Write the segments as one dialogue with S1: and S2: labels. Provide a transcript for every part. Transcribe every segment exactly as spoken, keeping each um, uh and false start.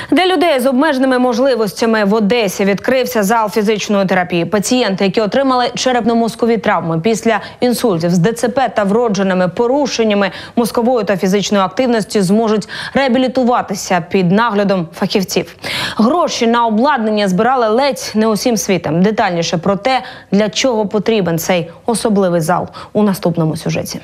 S1: Для людей з обмеженими можливостями в Одесі відкрився зал фізичної терапії. Пацієнти, які отримали черепно-мозкові травми після інсультів з ДЦП та вродженими порушеннями мозкової та фізичної активності, зможуть реабілітуватися під наглядом фахівців. Гроші на обладнання збирали ледь не усім світом. Детальніше про те, для чого потрібен цей особливий зал, у наступному сюжеті.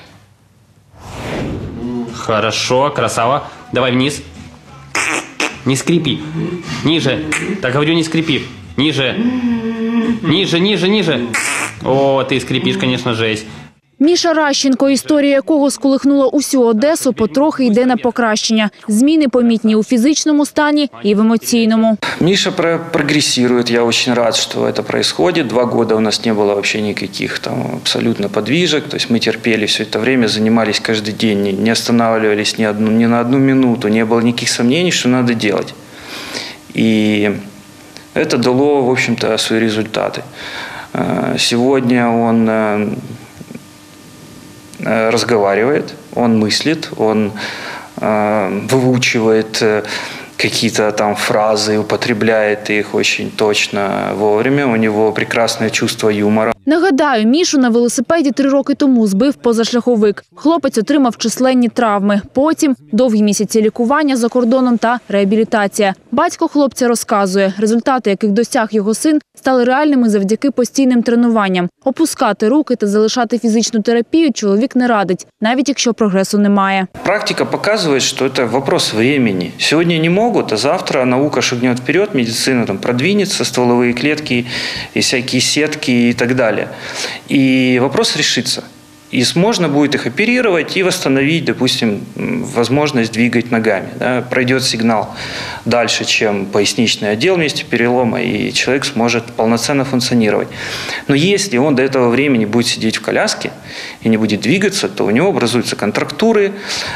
S2: Хорошо, красава. Давай вниз. Не скрипи. Ниже. Так говорю, не скрипи. Ниже. Ниже, ниже, ниже. О, ты скрипишь, конечно, жесть.
S3: Міша Ращенко, історія якого сколихнула усю Одесу, потрохи йде на покращення. Зміни помітні у фізичному стані і в емоційному.
S4: Миша прогрессирует, я очень рад, что это происходит. Два года у нас не было вообще никаких там абсолютно подвижек, то есть мы терпели все это время, занимались каждый день, не останавливались ни, одну, ни на одну минуту, не было никаких сомнений, что надо делать. И это дало, в общем-то, свои результаты. Сегодня он разговаривает, он мыслит, он э, выучивает э, какие-то там фразы, употребляет их очень точно, вовремя. У него прекрасное чувство юмора.
S3: Нагадаю, Мішу на велосипеді три роки тому збив позашляховик. Хлопець отримав численні травми. Потім довгі місяці лікування за кордоном та реабілітація. Батько хлопця розказує, результати, яких досяг його син, стали реальними завдяки постійним тренуванням. Опускати руки та залишати фізичну терапію чоловік не радить, навіть якщо прогресу немає.
S4: Практика показывает, что это вопрос времени. Сегодня не могут, а завтра наука шагнет вперед, медицина там продвинется, стволовые клетки и всякие сетки и так далее. И вопрос решится. И можно будет их оперировать и восстановить, допустим, возможность двигать ногами. Да? Пройдет сигнал дальше, чем поясничный отдел в месте перелома, и человек сможет полноценно функционировать. Но если он до этого времени будет сидеть в коляске и не будет двигаться, то у него образуются контрактуры,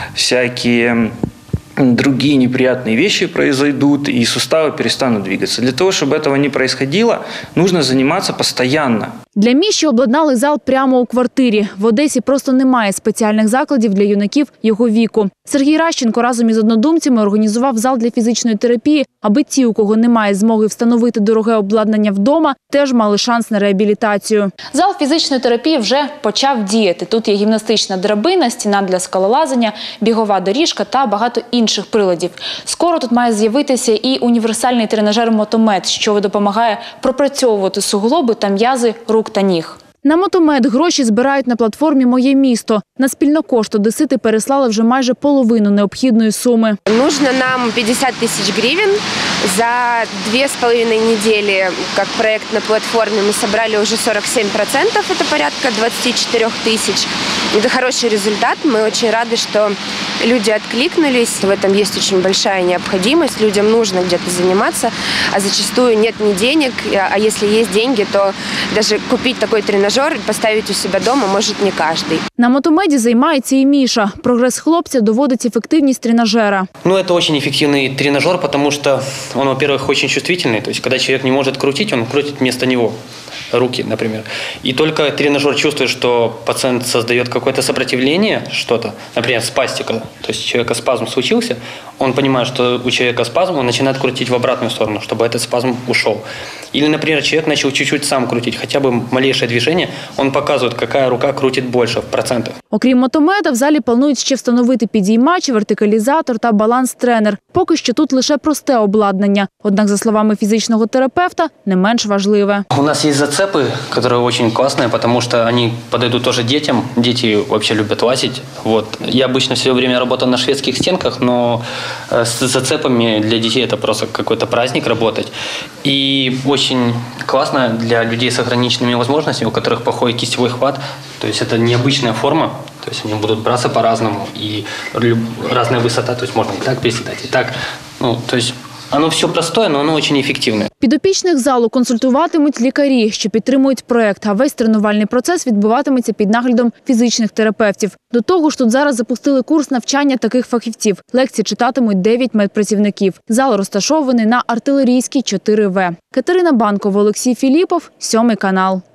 S4: всякие другие неприятные вещи произойдут, и суставы перестанут двигаться. Для того, чтобы этого не происходило, нужно заниматься постоянно.
S3: Для Міші обладнали зал прямо у квартирі. В Одесі просто немає спеціальних закладів для юнаків його віку. Сергій Ращенко разом із однодумцями організував зал для фізичної терапії, аби ті, у кого немає змоги встановити дороге обладнання вдома, теж мали шанс на реабілітацію. Зал фізичної терапії вже почав діяти. Тут є гімнастична драбина, стіна для скалолазання, бігова доріжка та багато інших приладів. Скоро тут має з'явитися і універсальний тренажер-мотомет, що допомагає пропрацьовувати суглоби та м'язи рук та ніг. На мотомет гроші збирають на платформі «Моє місто». На спільнокошт одесити переслали вже майже половину необхідної суми.
S5: Нужно нам пятьдесят тысяч гривен. За две с половиной недели, как проект на платформе, мы собрали уже сорок семь процентов, это порядка двадцать четыре тысяч. Это хороший результат. Мы очень рады, что люди откликнулись. В этом есть очень большая необходимость. Людям нужно где-то заниматься, а зачастую нет ни денег. А если есть деньги, то даже купить такой тренажер и поставить у себя дома может не каждый.
S3: На мотомеді займається і Міша. Прогрес хлопця доводить ефективність тренажера.
S2: Ну, это очень эффективный тренажер, потому что он, во-первых, очень чувствительный. То есть, когда человек не может крутить, он крутит вместо него руки, например. И только тренажер чувствует, что пациент создает какое-то сопротивление, что-то, например, спастика, то есть у человека спазм случился, он понимает, что у человека спазм, он начинает крутить в обратную сторону, чтобы этот спазм ушел. Или, например, человек начал чуть-чуть сам крутить, хотя бы малейшее движение, он показывает, какая рука крутит больше в процентах.
S3: Окрім мотомета, в залі планують ще встановити підіймач, вертикалізатор та баланс-тренер. Поки що тут лише просте обладнання. Однак, за словами фізичного терапевта, не менш важливе.
S2: У нас есть зацепы, которые очень классные, потому что они подойдут тоже детям. Дети вообще любят лазить. Вот. Я обычно все время работал на шведских стенках, но с зацепами для детей это просто какой-то праздник работать. И очень классно для людей с ограниченными возможностями, у которых плохой кистевой хват. То есть это необычная форма. То есть они будут браться по-разному, и разная высота, то есть можно и так приседать, и так. Ну, то есть оно все простое, но оно очень эффективное.
S3: Підопічних залу консультуватимуть лікарі, що підтримують проект, а весь тренувальний процес відбуватиметься під наглядом фізичних терапевтів. До того ж, тут зараз запустили курс навчання таких фахівців. Лекції читатимуть дев'ять медпрацівників. Зал розташований на Артилерійській, чотири В. Катерина Банкова, Олексій Філіпов, Сьомий канал.